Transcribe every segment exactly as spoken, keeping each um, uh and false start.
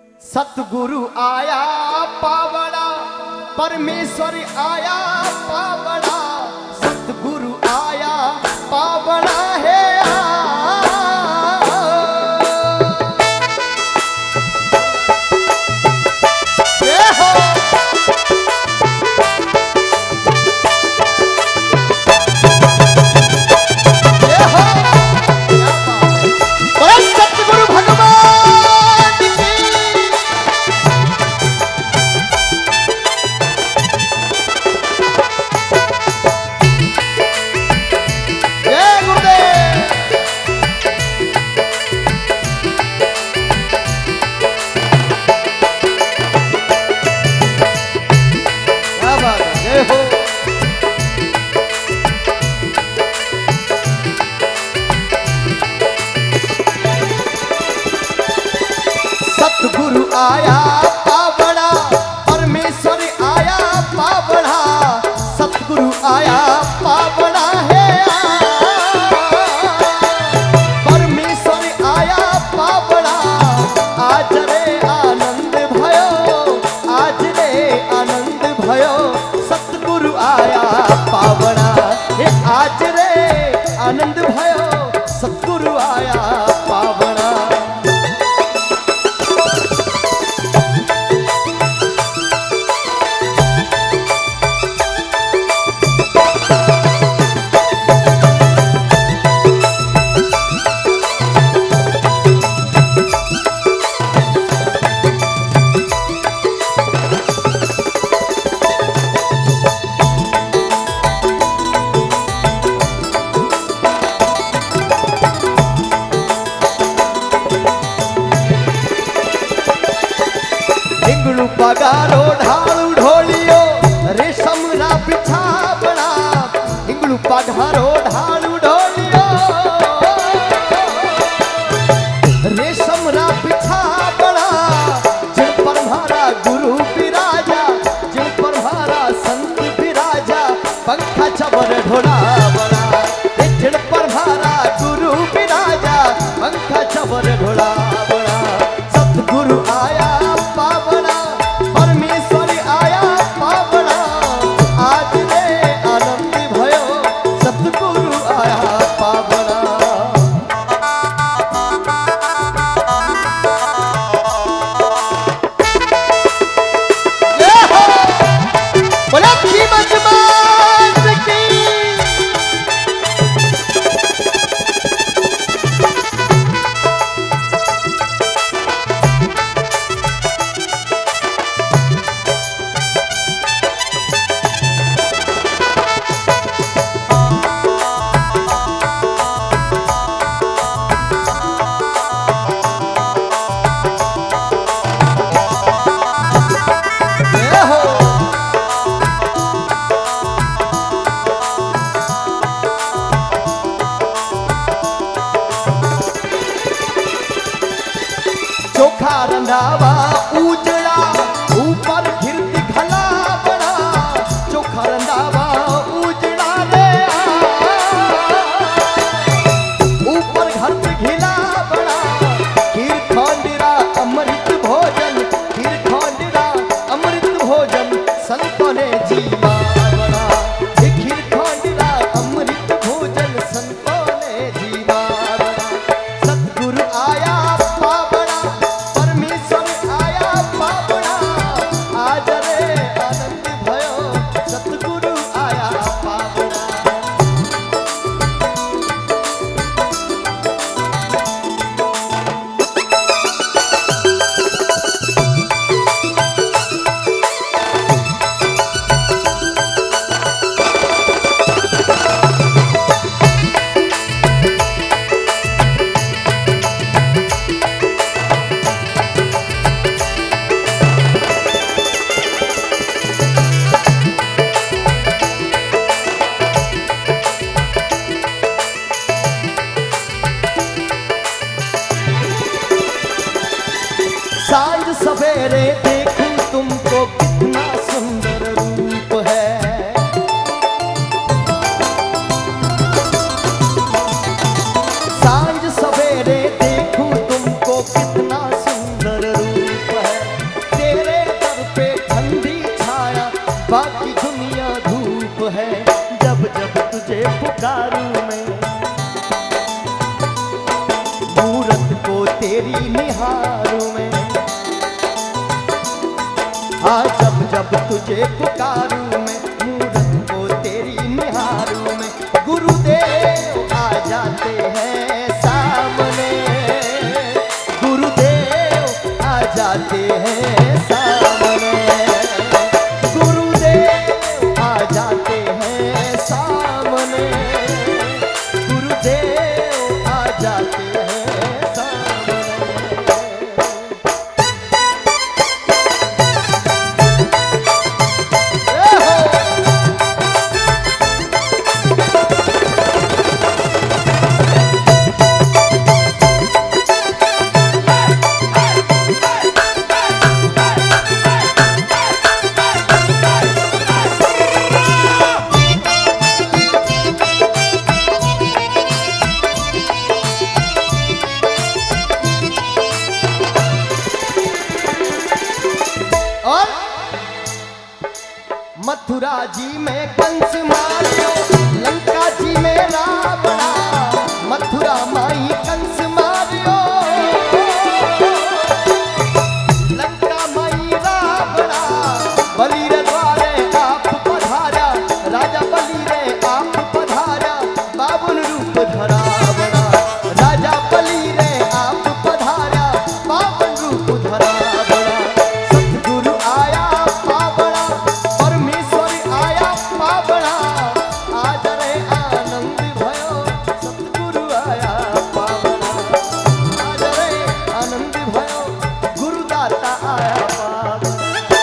सतगुरु आया पावड़ा, परमेश्वर आया पावड़ा, सतगुरु आया पावड़ा है। सतगुरु आया पावड़ा, परमेश्वर आया पावड़ा, सतगुरु आया पावड़ा है। परमेश्वर आया पावड़ा, आज रे आनंद भयो, आज रे आनंद भयो, सतगुरु आया पावड़ा हे, आज रे आनंद भयो, सतगुरु आया पावड़ा। पगारो ढालू ढोलियो रेशम रा बिछावना, हिंगलू पगारो ढालू ढोलियो रेशम रा बिछावना, जिन पर हमारा गुरु विराजा, जिन पर हमारा संत विराजा, पंखा चबर ढोला बना, जिन पर हमारा गुरु विराजा, पंखा चबर ढोला बना। सतगुरु आया पावड़ा, परमेश्वर आया पावड़ा, आज रे आनंद भयो, सतगुरु आया पावड़ा। जय हो बोला कीमत मान की। चोखा रंधावा उजड़ा, ऊपर घिरती खला बड़ा, चोखा रंधावा उजड़ा रे, ऊपर घर पे घिला बड़ा, खीर खंडरा अमृत भोजन, खीर खंडरा अमृत भोजन, संतों ने जीवा बड़ा, खीर खंडरा अमृत भोजन, संतों ने जीवा बड़ा। सतगुरु आया पावड़ा, परमेश्वर आया पावड़ा, आज रे आनंद भयो, सतगुरु आया पावड़ा। सांझ सवेरे देखूं तुमको कितना सुंदर रूप है, सांझ सवेरे देखूं तुमको कितना सुंदर रूप पुकारूं मैं, मूरत को तेरी निहारूं मैं। हाँ जब जब तुझे पुकारूं मैं, मूरत को तेरी निहारूं मैं। गुरुदेव आ जाते हैं सामने, गुरुदेव आ जाते हैं सामने, गुरुदेव आ जाते हैं सामने, गुरुदेव आ जाते हैं सामने। मथुरा जी में कंस मारियो, लंका जी में रावणा, मथुरा माई कंस मारियो, लंका माई रावणा, बलि रे द्वारे आप पधारा, राजा बलि रे आप पधारा, बावन रूप धरा बड़ा, राजा बलि रे आप पधारा, बावन रूप धरा बड़ा। सतगुरु आया पावड़ा, पावड़ा, आज रे आनंद भयो, सतगुरु आया पावड़ा, आज रे आनंद भयो, गुरुदाता आया पावड़ा।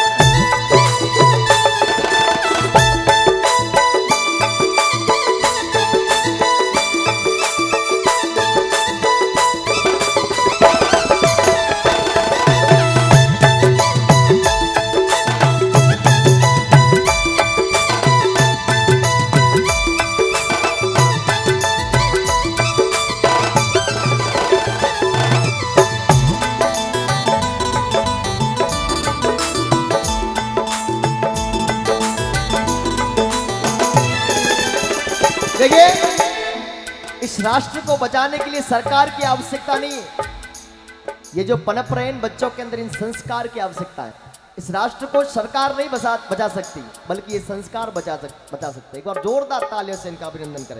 देखिए, इस राष्ट्र को बचाने के लिए सरकार की आवश्यकता नहीं है। ये जो पनप रहे इन बच्चों के अंदर, इन संस्कार की आवश्यकता है। इस राष्ट्र को सरकार नहीं बचा बचा सकती, बल्कि ये संस्कार बचा सक, बचा सकते। एक बार जोरदार तालियों से इनका अभिनंदन करें।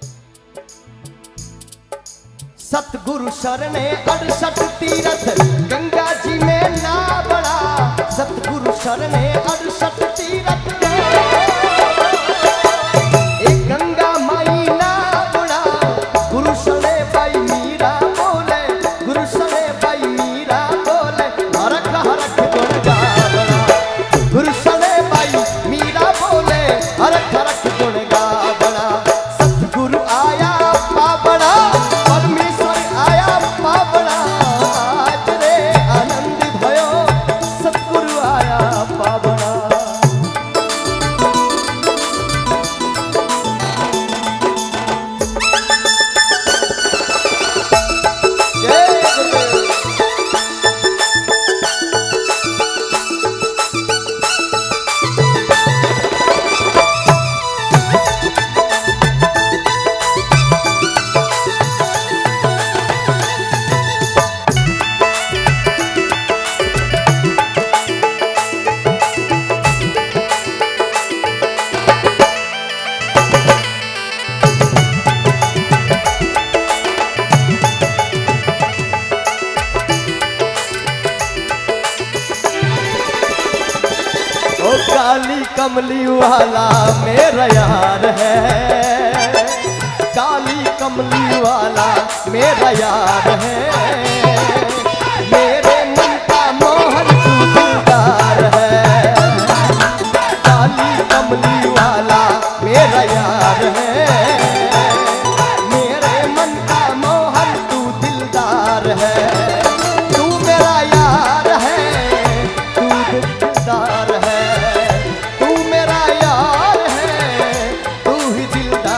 सतगुरु शरणे अड़सठ तीरथ, गंगा जी में ना बड़ा, सतगुरु शरणे अड़सठ तीरथ, गंगा माई ना बुड़ा, गुरु सने बाई मीरा बोले, गुरु सने बाई मीरा बोले, हरख हरख गुण गावड़ा, गुरु सने बाई मीरा बोले, हरख हरख गुण गावड़ा। सतगुरु आया पावड़ा, परमेश्वर आया पावड़ा, आज रे आनंद भयो, सतगुरु आया पावड़ा। काली कमली वाला मेरा यार है, काली कमली वाला मेरा यार है, मेरे मन का मोहन सूत्रधार है, काली कमली वाला मेरा यार है, मेरे मन का मोहन तू दिलदार है, तू मेरा यार है, तू दिलदार है,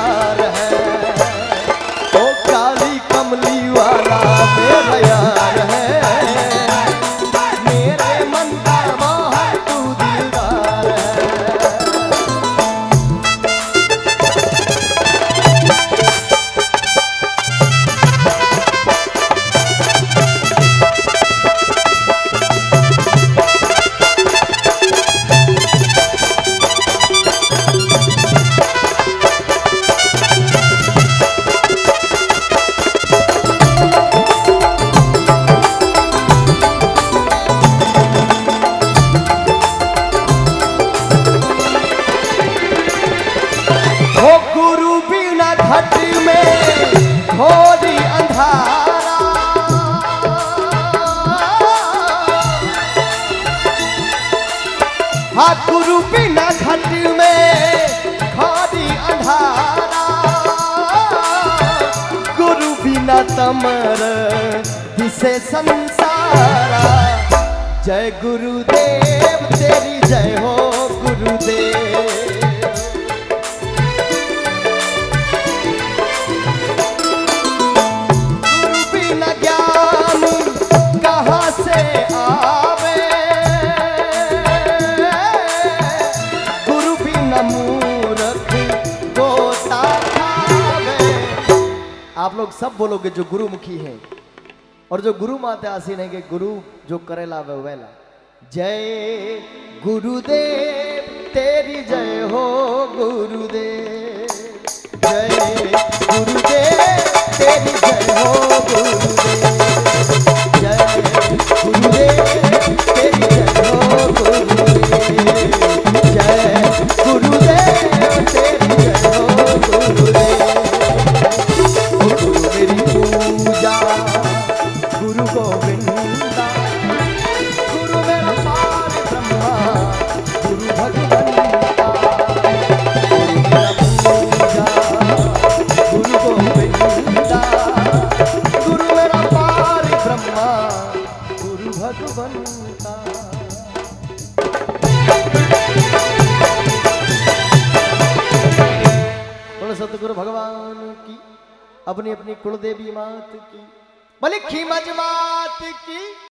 कमली वाला मेरा यार है। हाँ गुरु बिना घट में खाली अंधारा, गुरु बिना तमर दिसे संसारा। जय गुरुदेव तेरी जय हो गुरुदेव। गुरु बिना ज्ञान कहाँ से आवे, गुरु बिना मूर्ख गोता खावे। आप लोग सब बोलोगे जो गुरुमुखी हैं और जो गुरु माता आसीन है कि गुरु जो करेला वह वेला। जय गुरुदेव तेरी जय हो गुरुदेव। जय गुरुदेव तेरी जय हो गुरुदेव। जय गुरुदेव तेरी जय हो गुरुदेव। जय गुरुदेव तेरी जय हो गुरुदेव। गुरु मेरी पूजा गुरु गोविंदा, गुरु मेरा पार ब्रह्मा गुरु भगवंता। गुरु मेरा पूजा गुरु गोविंदा, गुरु मेरा पार ब्रह्मा गुरु भगवंता। बोलो सतगुरु भगवान की, अपनी अपनी कुलदेवी मात की, भले खीमज मात की।